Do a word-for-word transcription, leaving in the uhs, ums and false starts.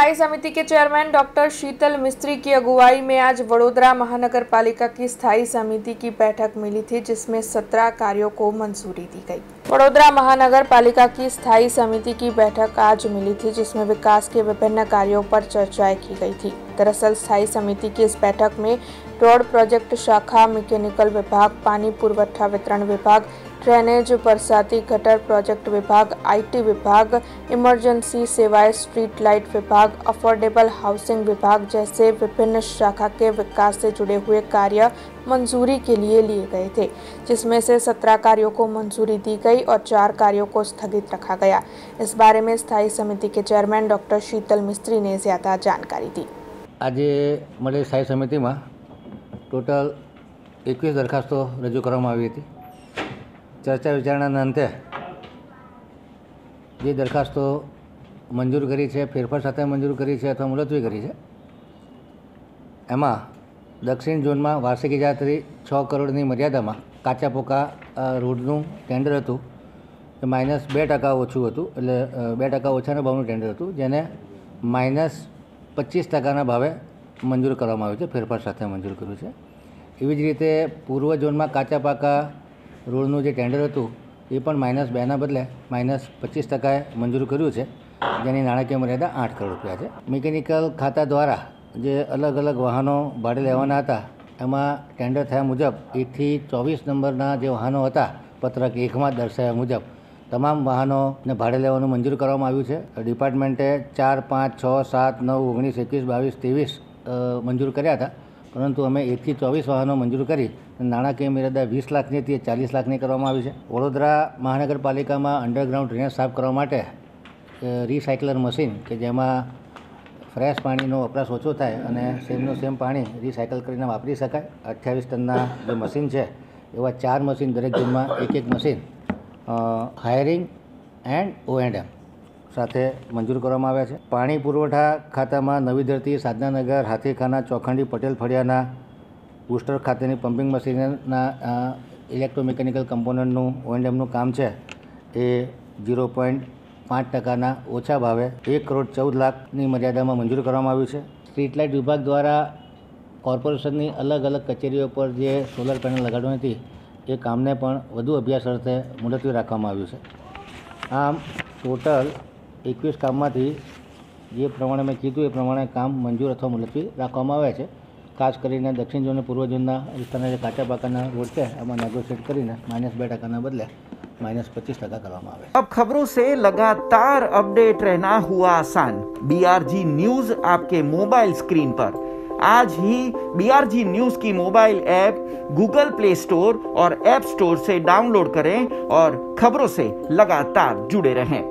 स्थायी समिति के चेयरमैन डॉक्टर शीतल मिस्त्री की अगुवाई में आज वडोदरा महानगर पालिका की स्थायी समिति की बैठक मिली थी, जिसमें सत्रह कार्यों को मंजूरी दी गई। वडोदरा महानगर पालिका की स्थायी समिति की बैठक आज मिली थी, जिसमें विकास के विभिन्न कार्यों पर चर्चाएं की गई थी। दरअसल स्थायी समिति की इस बैठक में रोड प्रोजेक्ट शाखा, मैकेनिकल विभाग, पानी पुरवठा वितरण विभाग, ड्रेनेज, बरसाती गटर प्रोजेक्ट विभाग, आईटी विभाग, इमरजेंसी सेवाएं, स्ट्रीट लाइट विभाग, अफोर्डेबल हाउसिंग विभाग जैसे विभिन्न शाखा के विकास से जुड़े हुए कार्य मंजूरी के लिए लिए गए थे, जिसमें से सत्रह कार्यों को मंजूरी दी गई और चार कार्यों को स्थगित रखा गया। इस बारे में स्थायी समिति के चेयरमैन डॉक्टर शीतल मिस्त्री ने ज्यादा जानकारी दी। आज मैं स्थायी समिति में टोटल एकवीस दरखास्तों रजू करवामां आवी हती। चर्चा विचारणाना अंते जे दरखास्तों मंजूर करी है, फेरफार साथे मंजूर करी है अथवा मुलतवी करी है, एमां दक्षिण जोन में वार्षिक इजारतरी छ करोड़नी मर्यादा में काचा पोका रोडનું टेन्डर हतुं ए माइनस बे टका ओछुं हतुं, एटले बे टका ओछाना भावनुं टेन्डर हतुं, जेने माइनस पच्चीस टकाना भावे मंजूर करवामां आव्युं छे, फेरफार साथे मंजूर कर्युं छे। एवी ज रीते पूर्व जोन में काचा पाका रोडનું જે ટેન્ડર હતું એ પણ માઇનસ બેના બદલે માઇનસ પચીસ ટકાએ મંજૂર કર્યું છે, જેની નાણાકીય મર્યાદા આઠ કરોડ રૂપિયા છે। મિકેનિકલ ખાતા દ્વારા જે અલગ અલગ વાહનો ભાડે લેવાના હતા એમાં ટેન્ડર થયા મુજબ એકથી ચોવીસ નંબરના જે વાહનો હતા પત્રક એકમાં દર્શાવ્યા મુજબ તમામ વાહનોને ભાડે લેવાનું મંજૂર કરવામાં આવ્યું છે। ડિપાર્ટમેન્ટે ચાર પાંચ છ સાત નવ ઓગણીસ એકવીસ બાવીસ ત્રેવીસ મંજૂર કર્યા હતા, परंतु अमे एक थी चौवीस वाहनों मंजूर करी नाणाकीय मर्यादा वीस लाखनी थी चालीस लाखनी करवामां आवी छे। वडोदरा महानगरपालिका में अंडरग्राउंड ड्रेनेज साफ करवा माटे रिसाइकलर मशीन के जेमां फ्रेश पाणीनो वपराश ओछो थाय अने सेमनो सेम पाणी रिसाइकल करीने वापरी शकाय। अठावीस टनना जो मशीन है एवा चार मशीन दरेक जोनमा एक एक machine hiring and O and M સાથે મંજૂર કરવામાં આવ્યા છે। પાણી પુરવઠા ખાતામાં નવી ધરતી, સાધનાનગર, હાથીખાના, ચોખંડી, પટેલ ફળિયાના બુસ્ટર ખાતેની પમ્પિંગ મશીનના ઇલેક્ટ્રોમિકેનિકલ કમ્પોનન્ટનું ઓ એન્ડ એમનું કામ છે એ ઝીરો પોઈન્ટ પાંચ ટકાના ઓછા ભાવે એક કરોડ ચૌદ લાખની મર્યાદામાં મંજૂર કરવામાં આવ્યું છે। સ્ટ્રીટ લાઇટ વિભાગ દ્વારા કોર્પોરેશનની અલગ અલગ કચેરીઓ પર જે સોલર પેનલ લગાડવાની હતી એ કામને પણ વધુ અભ્યાસ અર્થે મુલતવી રાખવામાં આવ્યું છે। આમ ટોટલ एकवीस काम में जे प्रमाणे मैं कीधुं ए प्रमाणे काम मंजूर अथवा मुलतवी राखवामां आव्या छे। खास करीने दक्षिण जोन पूर्व जोनना विस्तारना जे काचा पाकाना रोड छे एमां नेगोशिएट करीने माइनस बे टकाना बदले माइनस पच्चीस टका करवामां आवे। अब खबरों से लगातार अपडेट रहना हुआ आसान। बीआरजी न्यूज आपके मोबाइल स्क्रीन पर आज ही बीआरजी न्यूज की mobile app Google Play Store और ऐप स्टोर से डाउनलोड करें और खबरों से लगातार जुड़े रहें।